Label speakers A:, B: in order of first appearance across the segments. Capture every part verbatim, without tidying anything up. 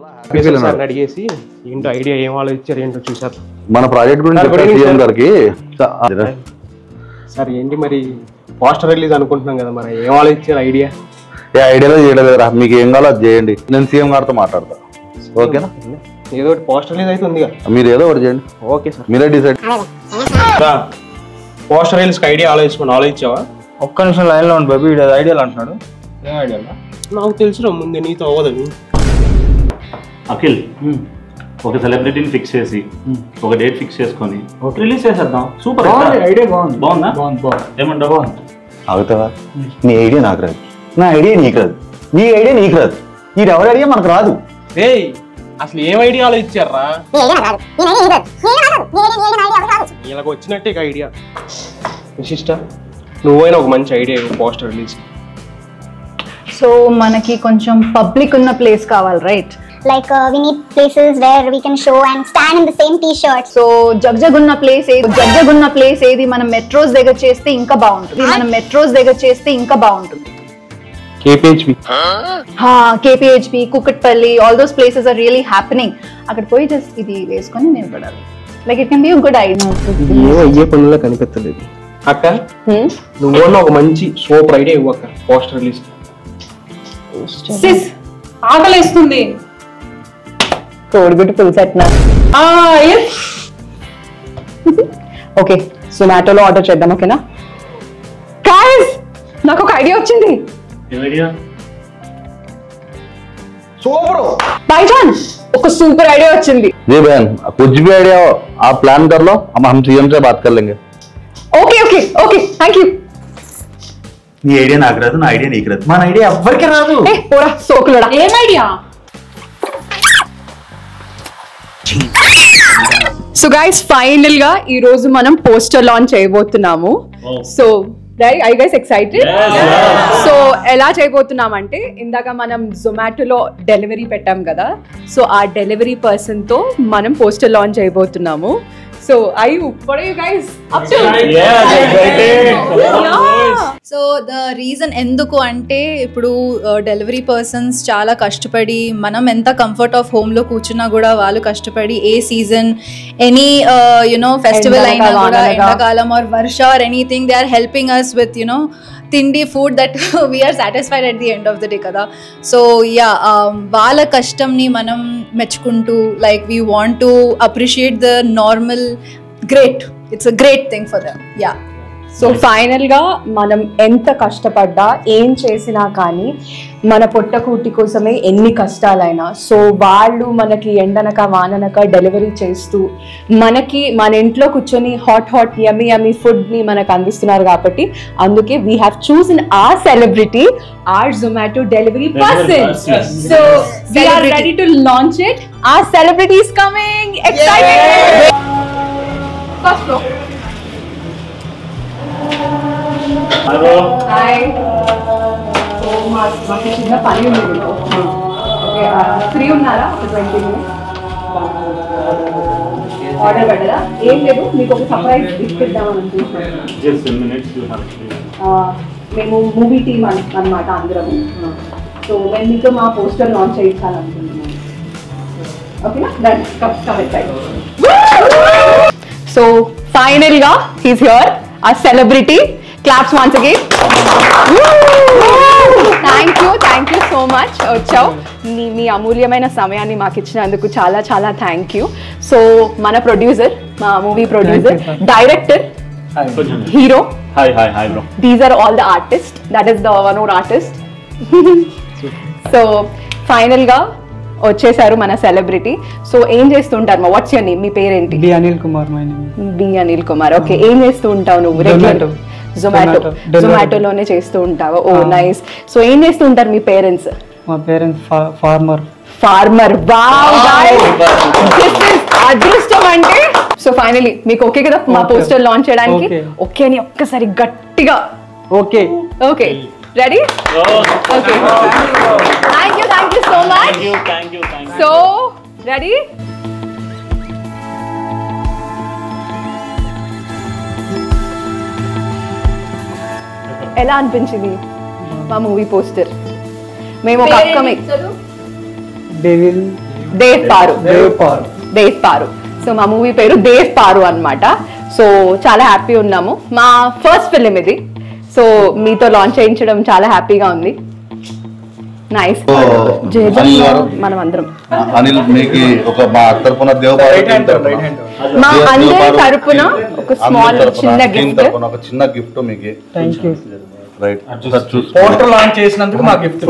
A: అడిగేసి ఏంటో ఐడియా ఏం ఆలోచించారు ఏంటో చూసారు.
B: మన ప్రాజెక్ట్ గురించి సీఎం గారికి
A: సార్ ఏంటి మరి పోస్టర్ రిలీజ్ అనుకుంటున్నాం కదా, మరి ఏం ఆలోచించారు ఐడియా?
B: ఏ ఐడియాలో చేయలేదు కదా, మీకు ఏం కావాలో అది చేయండి, నేను సీఎం గారితో మాట్లాడతా. ఓకేనా?
A: ఏదో ఒకటి పోస్టర్ రిలీజ్ అయితే ఉంది కదా,
B: మీరు ఏదో ఒకటి చేయండి.
A: ఓకే సార్,
B: మీరే డిసైడ్.
A: పోస్టర్ రిలీజ్కి ఐడియా ఆలోచించుకోండి. ఆలోచించావా?
C: ఒక్క నిమిషం లైన్లో ఉండి బాబు, వీడు ఐడియాలు అంటున్నాడు. ఏం ఐడియా?
A: నాకు తెలుసు ముందే నీతో అవ్వదని.
D: అఖిల్ ఒక సెలబ్రిటీని ఫిక్స్ చేసి ఒక డేట్ ఫిక్స్ చేసుకొని రిలీజ్ చేసేద్దాం. సూపర్
C: ఐడియా బాగుంది.
D: బాగుందా?
C: బాగుంది బాగుంది.
D: ఏమంటావు? బాగుంది.
E: అవుతావా? నీ ఐడియా నాకు రాదు, నా ఐడియా నీకు రాదు, నీ ఐడియా నీకు రాదు, ఇది ఎవరి ఐడియా మనకు రాదు.
A: ఏయ్ అసలు ఏం ఐడియా ఆలోచించారా? ఇలాగ వచ్చినట్టే ఐడియా. విశిష్ట నువ్వైనా ఒక మంచి ఐడియా పోస్టర్ రిలీజ్.
F: సో మనకి కొంచెం పబ్లిక్ ఉన్న ప్లేస్ కావాలి, right?
G: Like uh, we need places where we can show and stand in the same t-shirt.
F: So జగ్జగున్న ప్లేస్ ఏది? జగ్జగున్న ప్లేస్ ఏది? మనం మెట్రోస్ దగ్గర చేస్తే ఇంకా బాగుంటుంది. మనం మెట్రోస్ దగ్గర చేస్తే ఇంకా బాగుంటుంది.
A: కేపీహెచ్పీ,
F: హా KPHB, Kukatpally, all those places are really happening. అక్కడ పోయి జస్ట్ ఇది వేసుకొని నిలబడాలి. Like it can be a good idea.
A: ఏమో అయ్యే పనుల్లో కనిపించలేదు అక్క. నువ్వు ఒక మంచి సూపర్ ఐడియా ఇవ్వు అక్క పోస్టర్ రిలీజ్.
H: సిస్ ఆకలేస్తుంది.
F: కోడిగుడ్డు పులుసెట్నా? ఓకే, జొమాటోలో ఆర్డర్ చేద్దాం. ఓకేనా గైస్? నాకు ఒక ఐడియా వచ్చింది.
A: సూపర్
F: भाईजान ఒక సూపర్ ఐడియా వచ్చింది.
B: जी बहन, कुछ भी आइडिया हो आप प्लान कर लो, हम हम सीएम से बात कर लेंगे.
F: Okay okay okay thank you.
E: నీ ఐడియా నాకు రాదు, నా ఐడియా నీకు రాదు, మన ఐడియా ఎవ్వరికి రాదు.
F: ఏ పోరా సోకులడా.
H: ఏం ఐడియా?
F: సో గైస్ ఫైనల్ గా ఈ రోజు మనం పోస్టర్ లాంచ్ చేయబోతున్నాము. So right, I guys excited? So ఎలా చేయబోతున్నాం అంటే, ఇందాక మనం జొమాటోలో డెలివరీ పెట్టాం కదా, సో ఆ డెలివరీ పర్సన్ తో మనం పోస్టర్ లాంచ్ చేయబోతున్నాము. So I what are you guys up to?
I: So the reason ఎందుకు అంటే, ఇప్పుడు డెలివరీ పర్సన్స్ చాలా కష్టపడి, మనం ఎంత కంఫర్ట్ ఆఫ్ హోమ్లో కూర్చున్నా కూడా వాళ్ళు కష్టపడి ఏ సీజన్ ఎనీ యునో ఫెస్టివల్ అయినా కూడా, ఎండాకాలం ఆర్ వర్ష or anything, they are helping us with you know తిండి, food that we are satisfied at the end of the day కదా. సో యా, వాళ్ళ కష్టంని మనం మెచ్చుకుంటూ, like we want to appreciate the normal great, it's a great thing for them. Yeah,
F: so final గా మనం ఎంత కష్టపడ్డా, ఏం చేసినా కానీ మన పొట్టకూటి కోసమే ఎన్ని కష్టాలైనా, సో వాళ్ళు మనకి ఎండనక వాననక డెలివరీ చేస్తూ మనకి మన ఇంట్లో కూర్చొని hot hot yummy yummy food ని మనకు అందిస్తున్నారు. కాబట్టి అందుకే we have chosen our celebrity, our Zomato delivery person. So we are ready to launch it. Our celebrity is coming. Excited. First floor.
D: Hello
F: hi. So మా మాకు చిన్న పని ఉంది మీకు. ఓకే, ఫ్రీ ఉన్నారా? ఒక ట్వంటీ మినిట్స్ ఆర్డర్ పెట్టరా? ఏం లేదు, మీకు ఒక సర్ప్రైజ్ గిఫ్ట్ ఇద్దామని అనుకుంటున్నాను.
D: Just ten minutes you have to.
F: మేము మూవీ టీమ్ అన్నమాట అందరము. సో మేము మీతో మా పోస్టర్ లాంచ్ చేయించాలనుకుంటున్నాను. ఓకేనా? Done. Come come inside. So final గా హీస్ హియర్, ఆ celebrity. Claps once again. Thank you thank you so much వచ్చావు. నీ మీ అమూల్యమైన సమయాన్ని మాకు ఇచ్చినందుకు చాలా చాలా థ్యాంక్ యూ. సో మన ప్రొడ్యూసర్, మా movie producer, director, hero,
D: hi hi hi bro.
F: These are all the artist, that is the one or artist. So final గా వచ్చేసారు మన సెలబ్రిటీ. సో ఏం చేస్తుంటారు మా? What's your name? మీ పేరేంటి?
C: B Anil Kumar. My name
F: B Anil Kumar. Okay, ఏం చేస్తూ ఉంటావు నువ్వు? రెగ్యులర్ జొమాటో జొమాటోలోనే చేస్తూ ఉంటావు. ఓ నైస్. సో ఏం చేస్తూ ఉంటారు మీ పేరెంట్స్?
C: మా parents farmer.
F: Farmer. Wow guys, this is అదృష్టం అంటే. సో ఫైనలీ మీకు ఓకే కదా మా పోస్టర్ లాంచ్ చేయడానికి? ఓకే అని ఒక్కసారి గట్టిగా
C: okay.
F: Okay, ready? Okay, thank you thank you so much.
D: Thank you thank you.
F: So ready? ఎలా అనిపించింది మా మూవీ పోస్టర్? మేము ఒక upcoming
C: devil
F: Dev Paru Dev Paru so మా మూవీ పేరు దేవ్ పారు అన్నమాట. సో చాలా హ్యాపీ ఉన్నాము. మా ఫస్ట్ ఫిలిం ఇది. సో మీతో లాంచ్ చేయించడం చాలా హ్యాపీగా ఉంది. నైస్. మనం అందరం
B: అనిల్ మీకు ఒక మా తరపున
F: మా అందరి తరపున ఒక స్మాల్ చిన్న గిఫ్ట్
B: ఒక చిన్న గిఫ్ట్ మీకు. రైట్
C: పోస్టర్ లాంచ్ చేసినందుకు మా గిఫ్ట్.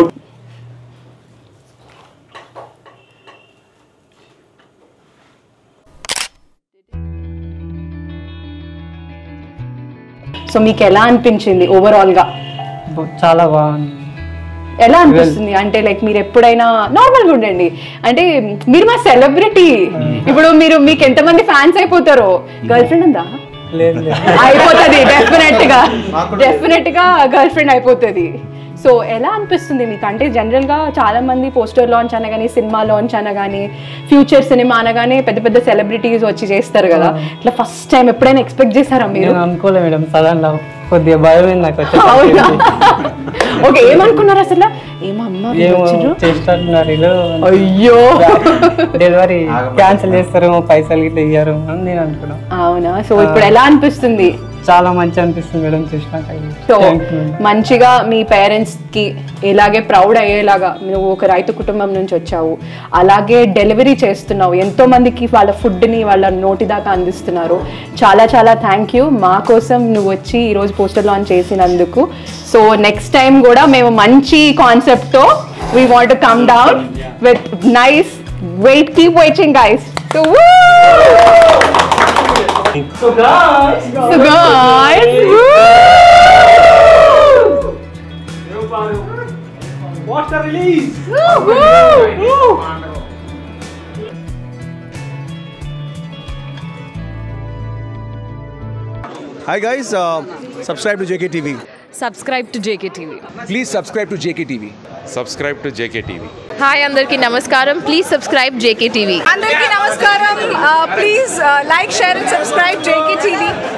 F: సో మీకు ఎలా అనిపించింది ఓవరాల్ గా?
H: చాలా బాగుంది.
F: ఎలా అనిపిస్తుంది అంటే లైక్ మీరు ఎప్పుడైనా నార్మల్గా ఉండండి అంటే మీరు మా సెలబ్రిటీ. ఇప్పుడు మీరు మీకు ఎంతమంది ఫ్యాన్స్ అయిపోతారో. గర్ల్ ఫ్రెండ్ ఉందా? అయిపోతుంది డెఫినెట్ గా డెఫినెట్ గా గర్ల్ ఫ్రెండ్ అయిపోతుంది. సో ఎలా అనిపిస్తుంది మీకు అంటే జనరల్ గా చాలా మంది పోస్టర్ లాంచ్ అనగానే సినిమా లాంచ్ అనగానే ఫ్యూచర్ సినిమా అనగానే పెద్ద పెద్ద సెలబ్రిటీస్ వచ్చి చేస్తారు కదా. ఇట్లా ఫస్ట్ టైం ఎప్పుడైనా ఎక్స్పెక్ట్ చేశారా మీరు?
H: అనుకోలే మేడం, సడన్ గా కొద్దిగా భయం నాకు.
F: ఓకే ఏమనుకున్నారు అసలు? ఏమమ్మా అయ్యో
H: డెలివరీ క్యాన్సిల్ చేస్తారేమో, పైసలు గిట్లా ఇయ్యారు అని నేను అనుకున్నా.
F: అవునా? సో ఇప్పుడు ఎలా అనిపిస్తుంది?
H: చాలా మంచి అనిపిస్తుంది మేడం చూసినాక.
F: సో మంచిగా మీ పేరెంట్స్ కి ఇలాగే ప్రౌడ్ అయ్యేలాగా నువ్వు ఒక రైతు కుటుంబం నుంచి వచ్చావు, అలాగే డెలివరీ చేస్తున్నావు, ఎంతో మందికి వాళ్ళ ఫుడ్ ని వాళ్ళ నోటి దాకా అందిస్తున్నారు. చాలా చాలా థ్యాంక్ యూ మా కోసం నువ్వు వచ్చి ఈరోజు పోస్టర్ లాంచ్ చేసినందుకు. సో నెక్స్ట్ టైం కూడా మేము మంచి కాన్సెప్ట్ తో we want to come down with nice wait keep waiting guys. So
A: So guys,
F: so guys,
A: what's the release?
J: Hi guys, uh, subscribe to J K T V.
K: Subscribe to J K T V.
J: Please subscribe to J K T V.
L: Subscribe to J K T V.
K: Hi andarki namaskaram. Please subscribe J K T V.
M: Andarki namaskaram. Uh, please uh, like, share and subscribe J K T V.